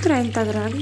30 gradi.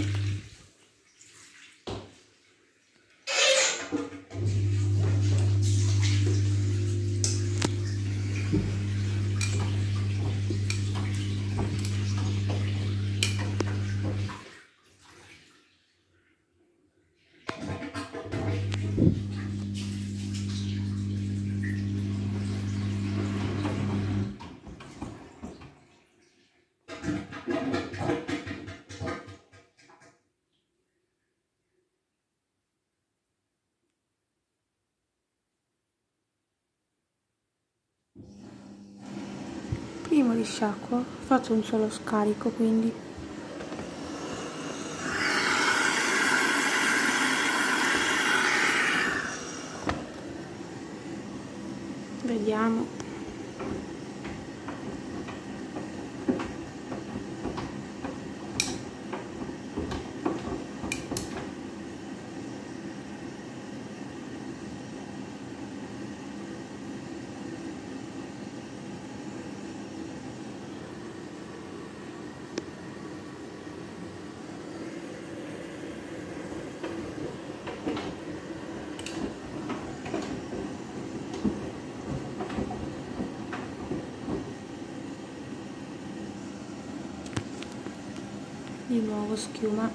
Primo risciacquo, faccio un solo scarico, quindi vediamo. Di nuovo schiuma.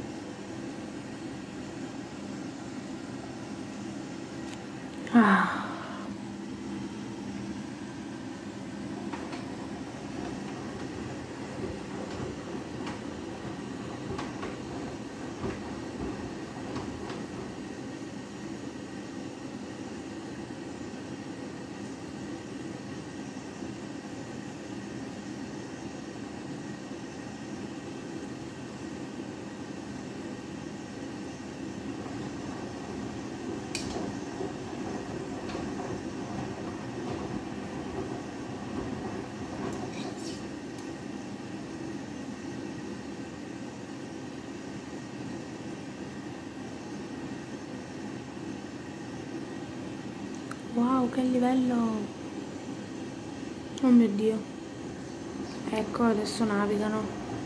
Wow, che livello! Oh mio Dio! Ecco, adesso navigano.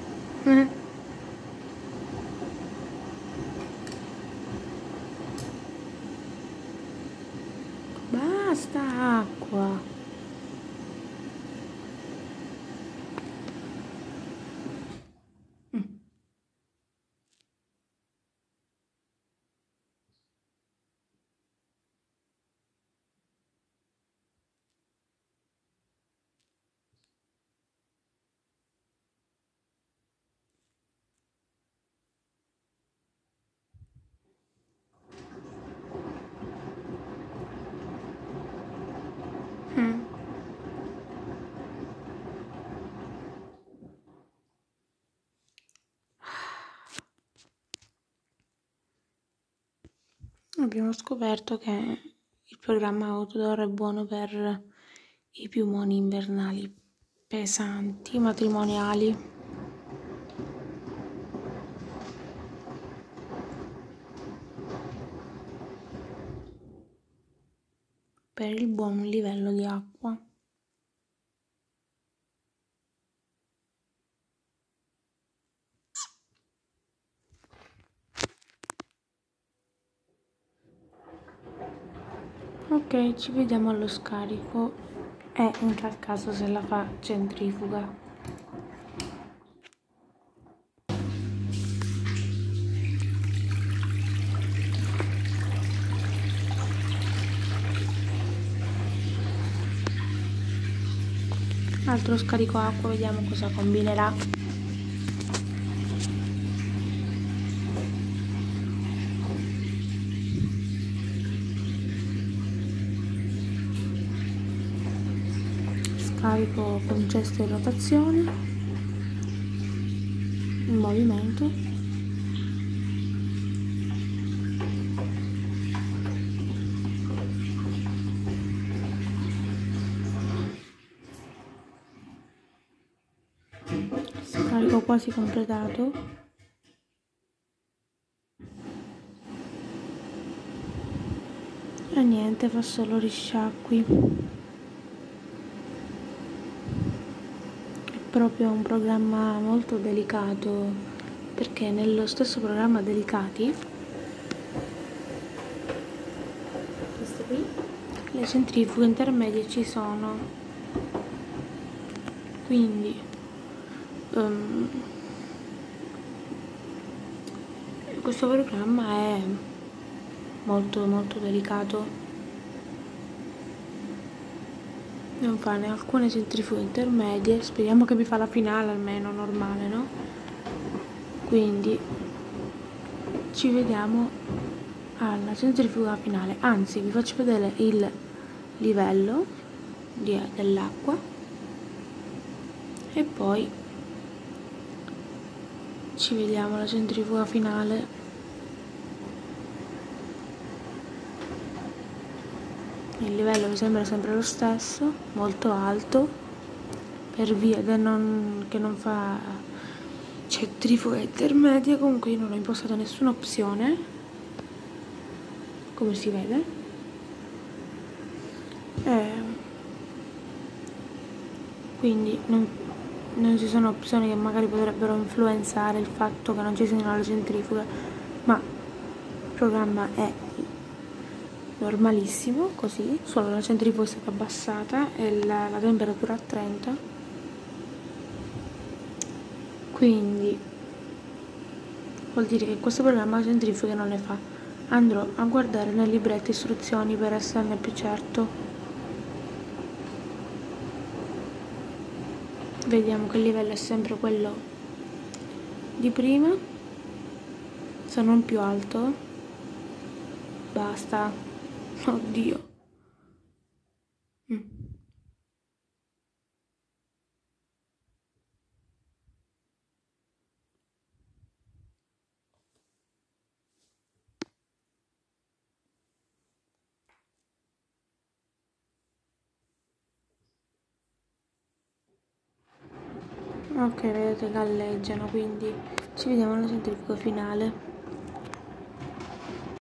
Basta acqua! Abbiamo scoperto che il programma Outdoor è buono per i piumoni invernali pesanti, matrimoniali. Per il buon livello di acqua. Ok, ci vediamo allo scarico e in tal caso se la fa centrifuga. Altro scarico acqua, vediamo cosa combinerà. Scarico con cesto in rotazione, in movimento. Scarico quasi completato. E niente, fa solo risciacqui. È proprio un programma molto delicato perché nello stesso programma Delicati, questo qui, le centrifughe intermedie ci sono, quindi questo programma è molto molto delicato, non fa né alcune centrifughe intermedie, speriamo che mi fa la finale almeno normale, no? Quindi ci vediamo alla centrifuga finale, anzi vi faccio vedere il livello dell'acqua e poi ci vediamo alla centrifuga finale. Il livello mi sembra sempre lo stesso, molto alto, per via che non fa centrifuga intermedia. Comunque io non ho impostato nessuna opzione, come si vede, quindi non ci sono opzioni che magari potrebbero influenzare il fatto che non ci siano le centrifughe, ma il programma è normalissimo così, solo la centrifuga è stata abbassata e la temperatura a 30, quindi vuol dire che questo programma centrifughe non le fa. Andrò a guardare nel libretto istruzioni per esserne più certo. Vediamo che il livello è sempre quello di prima, se non più alto. Basta, oddio. Ok, vedete galleggiano, quindi ci vediamo alla centrifuga finale.